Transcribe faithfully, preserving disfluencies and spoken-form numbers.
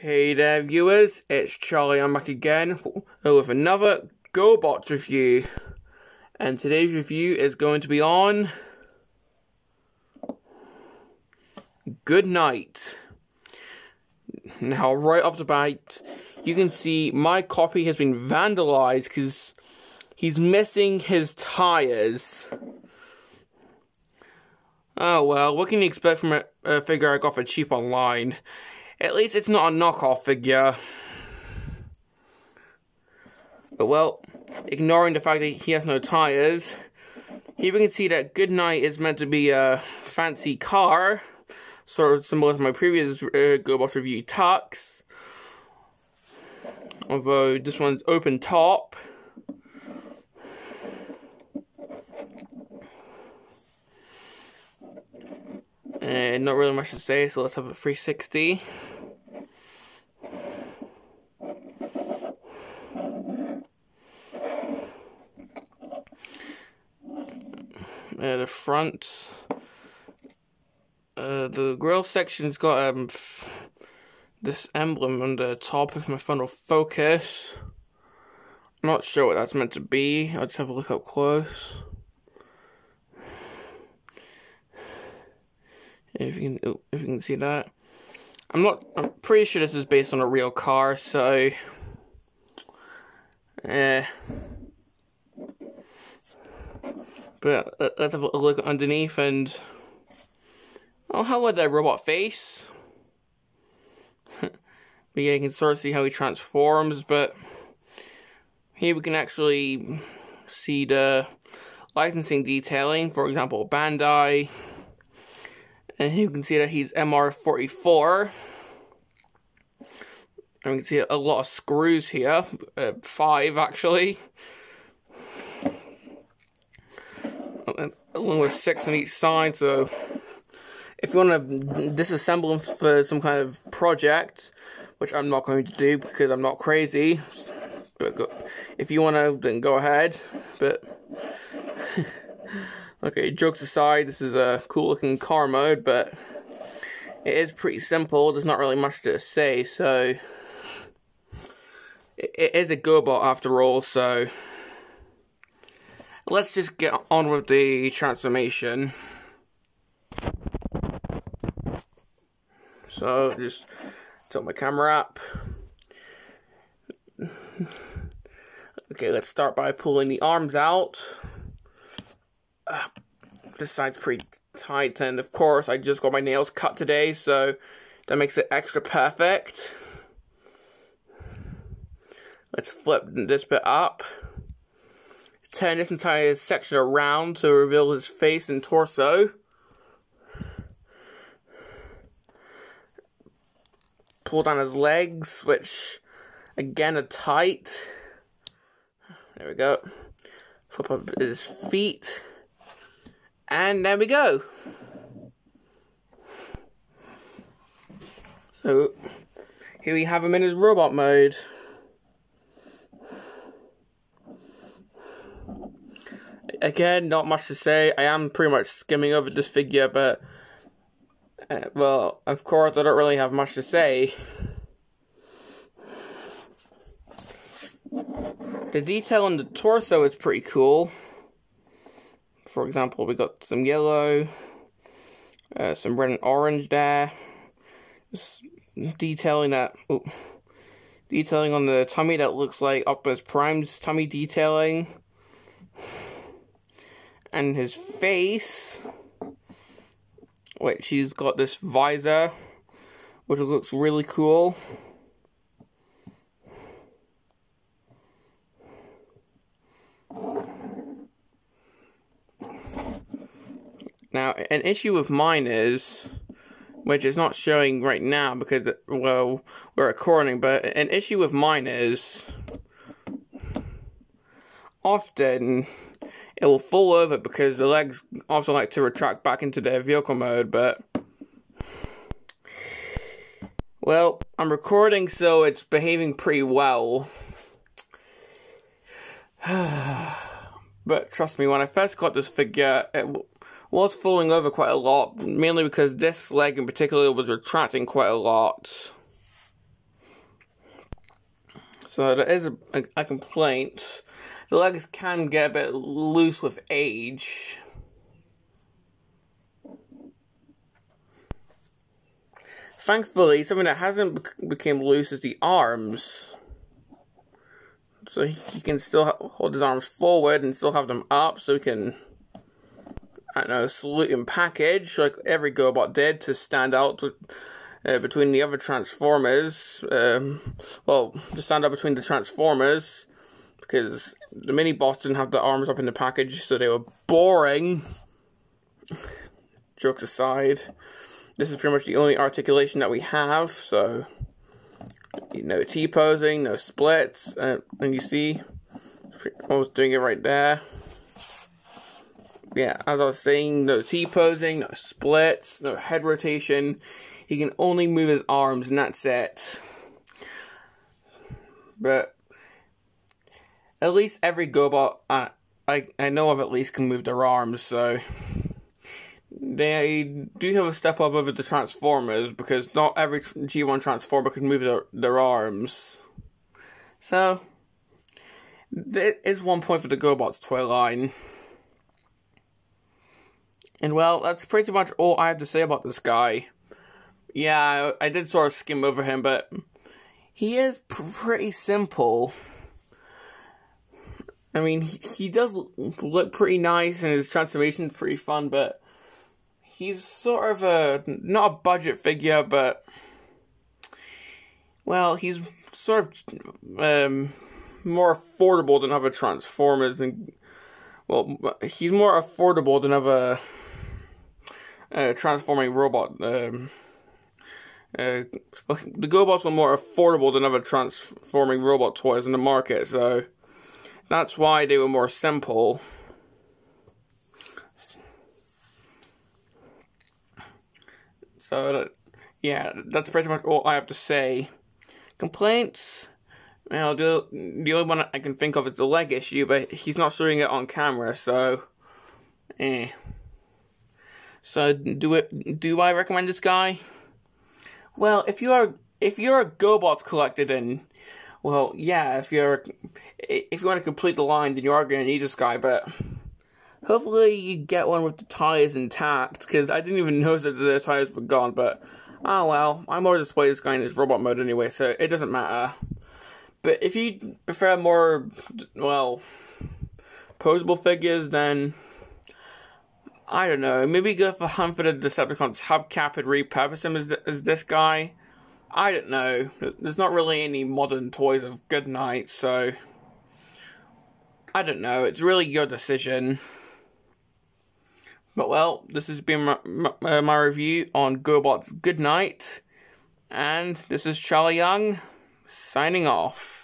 Hey there viewers, it's Charlie. I'm back again with another GoBots review, and today's review is going to be on Good Night. Now right off the bat, you can see my copy has been vandalized because he's missing his tires. Oh well, what can you expect from a, a figure I got for cheap online? At least it's not a knockoff figure. But well, ignoring the fact that he has no tires, here we can see that Good Night is meant to be a fancy car, sort of similar to my previous uh, GoBots review Tux. Although this one's open top. And not really much to say, so let's have a three sixty. Uh, the front, uh, the grill section's got um f this emblem on the top of my frontal focus. I'm not sure what that's meant to be. I'll just have a look up close. If you can, if you can see that, I'm not. I'm pretty sure this is based on a real car. So, eh. But uh, let's have a look underneath and oh, hello there, robot face. But yeah, you can sort of see how he transforms. But here we can actually see the licensing detailing. For example, Bandai. And here you can see that he's M R forty-four. And we can see a lot of screws here. Uh, five, actually. Along with six on each side. So, if you want to disassemble them for some kind of project, which I'm not going to do because I'm not crazy. But go, if you want to, then go ahead. But... Okay, jokes aside, this is a cool looking car mode, but it is pretty simple. There's not really much to say, so it, it is a GoBot after all, so let's just get on with the transformation. So, just tilt my camera up. Okay, let's start by pulling the arms out. Uh, this side's pretty tight, and of course I just got my nails cut today, so that makes it extra perfect. Let's flip this bit up. Turn this entire section around to reveal his face and torso. Pull down his legs, which again are tight. There we go. Flip up his feet. And there we go. So, here we have him in his robot mode. Again, not much to say. I am pretty much skimming over this figure, but... Uh, well, of course, I don't really have much to say. The detail on the torso is pretty cool. For example, we got some yellow, uh, some red and orange there. Just detailing that, ooh, detailing on the tummy that looks like Optimus Prime's tummy detailing, and his face, which he's got this visor, which looks really cool. Now, an issue of mine is, which is not showing right now because, well, we're recording, but an issue of mine is, often, it will fall over because the legs also like to retract back into their vehicle mode, but, well, I'm recording, so it's behaving pretty well. But trust me, when I first got this figure, it was falling over quite a lot, mainly because this leg in particular was retracting quite a lot. So there is a, a, a complaint. The legs can get a bit loose with age. Thankfully, something that hasn't bec become loose is the arms. So he, he can still hold his arms forward and still have them up, so he can, I don't know, salute and package like every GoBot did to stand out to, uh, between the other Transformers. Um, well, to stand out between the Transformers, because the mini-boss didn't have the arms up in the package, so they were boring. Jokes aside. This is pretty much the only articulation that we have, so no T-posing, no splits, uh, and you see, I was doing it right there. Yeah, as I was saying, no T-posing, no splits, no head rotation. He can only move his arms, and that's it. But at least every GoBot I, I, I know of at least can move their arms, so they do have a step up over the Transformers, because not every G one Transformer can move their, their arms. So, there is one point for the GoBots toy line. And well, that's pretty much all I have to say about this guy. Yeah, I, I did sort of skim over him, but he is pretty simple. I mean, he, he does look pretty nice, and his transformation's pretty fun, but he's sort of a, not a budget figure, but, well, he's sort of um, more affordable than other Transformers, and, well, he's more affordable than other uh, transforming robot. Um, uh, well, the GoBots are more affordable than other transforming robot toys in the market, so that's why they were more simple. So, yeah, that's pretty much all I have to say. Complaints? Well, the, the only one I can think of is the leg issue, but he's not showing it on camera, so, eh. So, do it? Do I recommend this guy? Well, if you are if you're a GoBots collector, then, well, yeah, if you're if you want to complete the line, then you are going to need this guy, but hopefully you get one with the tires intact, because I didn't even notice that the tires were gone, but, oh well, I'm more display this guy in his robot mode anyway, so it doesn't matter. But if you prefer more, well, posable figures, then, I don't know, maybe go for Hunt for the Decepticons hubcap and repurpose him as, th as this guy. I don't know, there's not really any modern toys of Goodnight, so I don't know, it's really your decision. But well, this has been my, my, my review on GoBots Goodnight, and this is Charlie Young, signing off.